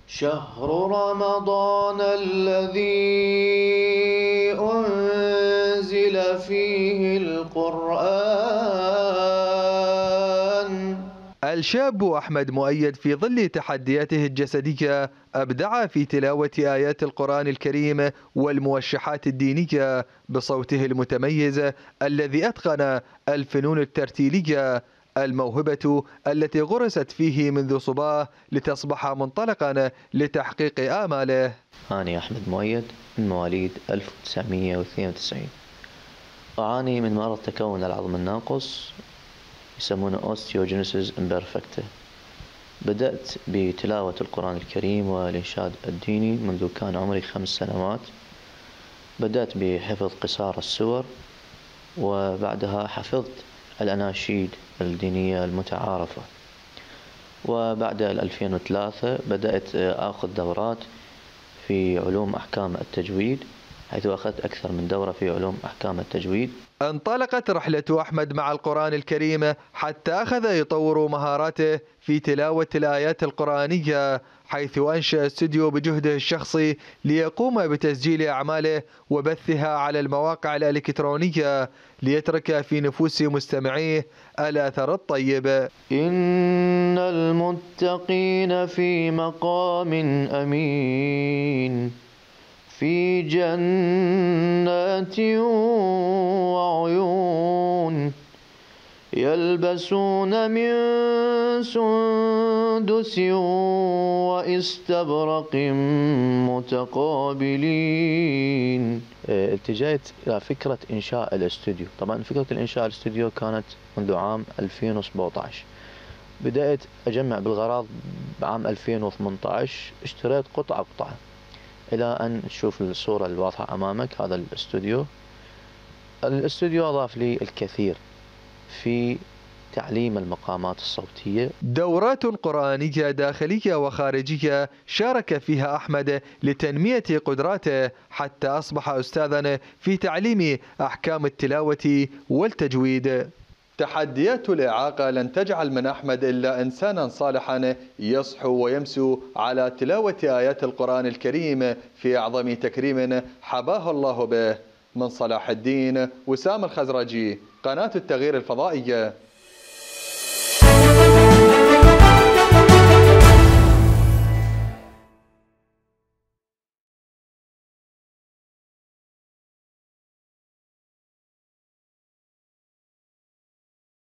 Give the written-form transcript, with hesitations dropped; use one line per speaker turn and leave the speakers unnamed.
شهر رمضان الذي أنزل فيه القرآن.
الشاب أحمد مؤيد في ظل تحدياته الجسدية أبدع في تلاوة آيات القرآن الكريم والموشحات الدينية بصوته المتميز الذي أتقن الفنون الترتيلية، الموهبة التي غرست فيه منذ صباه لتصبح منطلقا لتحقيق آماله.
أنا أحمد مؤيد من مواليد 1992، أعاني من مرض تكون العظم الناقص يسمونه Osteogenesis Imperfecta. بدأت بتلاوة القرآن الكريم والإنشاد الديني منذ كان عمري 5 سنوات. بدأت بحفظ قصار السور، وبعدها حفظت الأناشيد الدينية المتعارفة. وبعد 2003 بدأت أخذ دورات في علوم أحكام التجويد، حيث أخذت أكثر من دورة في علوم أحكام التجويد.
انطلقت رحلة أحمد مع القرآن الكريم حتى أخذ يطور مهاراته في تلاوة الآيات القرآنية، حيث أنشأ استوديو بجهده الشخصي ليقوم بتسجيل أعماله وبثها على المواقع الإلكترونية ليترك في نفوس مستمعيه الأثر الطيب.
إن المتقين في مقام أمين، في جنات وعيون، يلبسون من سندس واستبرق متقابلين.
اتجهت إلى فكرة إنشاء الاستوديو. طبعا فكرة الإنشاء الاستوديو كانت منذ عام 2017. بدأت أجمع بالغراض بعام 2018. اشتريت قطعة قطعة إلى أن تشوف الصورة الواضحة أمامك. هذا الاستوديو أضاف لي الكثير في تعليم المقامات الصوتية.
دورات قرآنية داخلية وخارجية شارك فيها أحمد لتنمية قدراته حتى أصبح أستاذا في تعليم أحكام التلاوة والتجويد. تحديات الإعاقة لن تجعل من أحمد إلا إنسانا صالحا يصحو ويمسو على تلاوة آيات القرآن الكريم في أعظم تكريم حباه الله به. من صلاح الدين وسام الخزرجي، قناة التغيير الفضائية.